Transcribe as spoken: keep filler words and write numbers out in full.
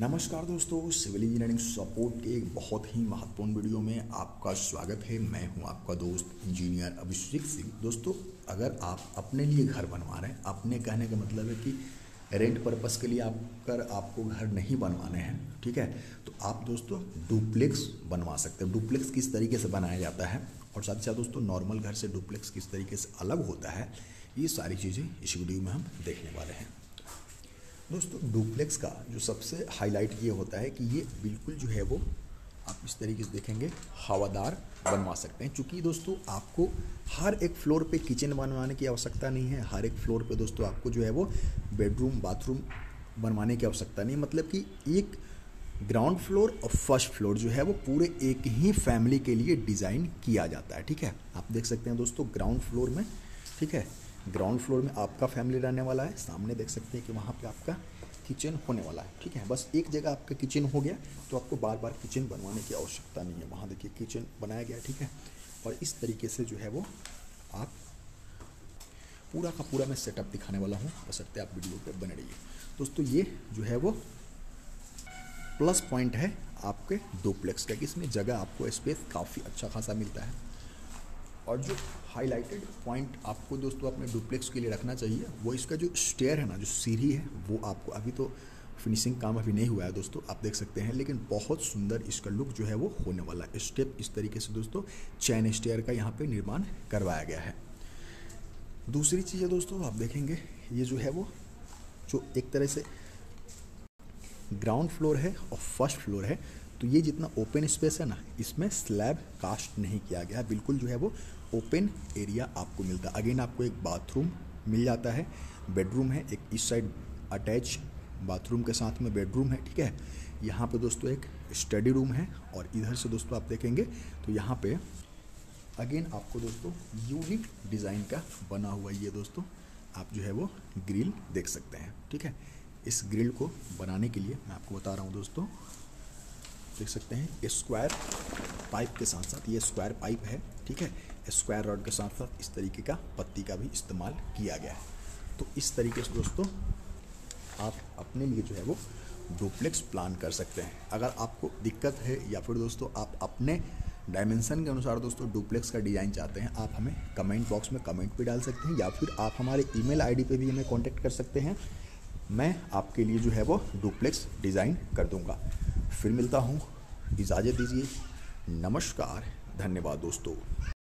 नमस्कार दोस्तों, civil engineering support के एक बहुत ही महत्वपूर्ण वीडियो में आपका स्वागत है। मैं हूं आपका दोस्त इंजीनियर अभिषेक सिंह। दोस्तों, अगर आप अपने लिए घर बनवा रहे हैं, अपने कहने का मतलब है कि रेंट पर्पस के लिए आप कर आपको घर नहीं बनवाने हैं, ठीक है, तो आप दोस्तों डुप्लेक्स बनवा सकते हैं। डुप्लेक्स किस तरीके से बनाया जाता है और साथ ही साथ दोस्तों नॉर्मल घर से डुप्लेक्स किस तरीके से अलग होता है, ये सारी चीज़ें इस वीडियो में हम देखने वाले हैं। दोस्तों, डुप्लेक्स का जो सबसे हाईलाइट ये होता है कि ये बिल्कुल जो है वो आप इस तरीके से देखेंगे हवादार बनवा सकते हैं। चूँकि दोस्तों आपको हर एक फ्लोर पे किचन बनवाने की आवश्यकता नहीं है, हर एक फ्लोर पे दोस्तों आपको जो है वो बेडरूम बाथरूम बनवाने की आवश्यकता नहीं है। मतलब कि एक ग्राउंड फ्लोर और फर्स्ट फ्लोर जो है वो पूरे एक ही फैमिली के लिए डिज़ाइन किया जाता है, ठीक है। आप देख सकते हैं दोस्तों ग्राउंड फ्लोर में, ठीक है, ग्राउंड फ्लोर में आपका फैमिली रहने वाला है। सामने देख सकते हैं कि वहाँ पे आपका किचन होने वाला है, ठीक है। बस एक जगह आपका किचन हो गया तो आपको बार बार किचन बनवाने की आवश्यकता नहीं है। वहाँ देखिए किचन बनाया गया, ठीक है। और इस तरीके से जो है वो आप पूरा का पूरा मैं सेटअप दिखाने वाला हूँ, बशर्ते आप वीडियो पे बने रहिए। दोस्तों, ये जो है वो प्लस पॉइंट है आपके डुप्लेक्स का कि इसमें जगह आपको स्पेस काफ़ी अच्छा खासा मिलता है। और जो हाईलाइटेड पॉइंट आपको दोस्तों अपने डुप्लेक्स के लिए रखना चाहिए वो इसका जो स्टेयर है ना, जो सीढ़ी है, वो आपको अभी तो फिनिशिंग काम अभी नहीं हुआ है दोस्तों, आप देख सकते हैं, लेकिन बहुत सुंदर इसका लुक जो है वो होने वाला है। स्टेप इस तरीके से दोस्तों चैन स्टेयर का यहाँ पे निर्माण करवाया गया है। दूसरी चीज़ है दोस्तों, आप देखेंगे ये जो है वो जो एक तरह से ग्राउंड फ्लोर है और फर्स्ट फ्लोर है, तो ये जितना ओपन स्पेस है ना, इसमें स्लैब कास्ट नहीं किया गया है। बिल्कुल जो है वो ओपन एरिया आपको मिलता है। अगेन आपको एक बाथरूम मिल जाता है, बेडरूम है, एक इस साइड अटैच बाथरूम के साथ में बेडरूम है, ठीक है। यहाँ पे दोस्तों एक स्टडी रूम है और इधर से दोस्तों आप देखेंगे तो यहाँ पे अगेन आपको दोस्तों यूनिक डिज़ाइन का बना हुआ ये दोस्तों आप जो है वो ग्रिल देख सकते हैं, ठीक है। इस ग्रिल को बनाने के लिए मैं आपको बता रहा हूँ दोस्तों, देख सकते हैं स्क्वायर पाइप के साथ साथ ये स्क्वायर पाइप है, ठीक है। स्क्वायर रॉड के साथ साथ इस तरीके का पत्ती का भी इस्तेमाल किया गया है। तो इस तरीके से दोस्तों आप अपने लिए जो है वो डुप्लेक्स प्लान कर सकते हैं। अगर आपको दिक्कत है या फिर दोस्तों आप अपने डायमेंशन के अनुसार दोस्तों डुप्लेक्स का डिज़ाइन चाहते हैं, आप हमें कमेंट बॉक्स में कमेंट भी डाल सकते हैं या फिर आप हमारे ईमेल आईडी पे भी हमें कांटेक्ट कर सकते हैं। मैं आपके लिए जो है वो डुप्लेक्स डिज़ाइन कर दूंगा। फिर मिलता हूँ, इजाज़त दीजिए, नमस्कार, धन्यवाद दोस्तों।